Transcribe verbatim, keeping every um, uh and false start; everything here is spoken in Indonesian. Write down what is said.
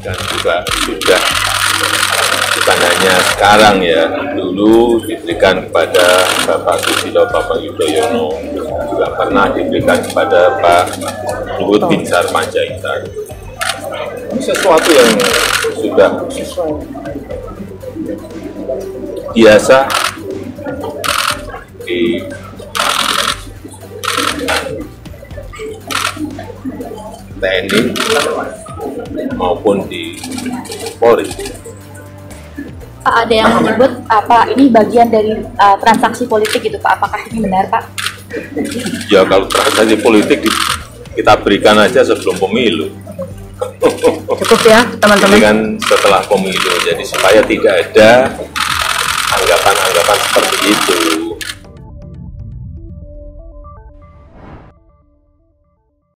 dan juga sudah bukan hanya sekarang ya, dulu diberikan kepada Bapak Susilo Bambang Yudhoyono, juga pernah diberikan kepada Pak Luhut Binsar Panjaitan. Ini sesuatu yang sudah biasa di T N I maupun di Polri. Pak, ada yang menyebut apa ini bagian dari uh, transaksi politik gitu Pak, apakah ini benar Pak? Ya kalau transaksi politik kita berikan aja sebelum pemilu. Cukup ya teman-teman. Ini kan setelah pemilu, jadi supaya tidak ada anggapan-anggapan seperti itu.